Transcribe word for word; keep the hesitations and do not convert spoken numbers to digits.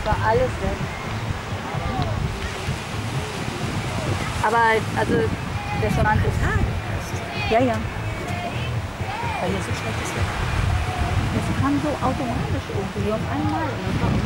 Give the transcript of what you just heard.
war alles weg. Aber also der Schwank ist. Ja, ja. Weil hier so schlechtes Wetter. Das kam so automatisch irgendwie auf einmal.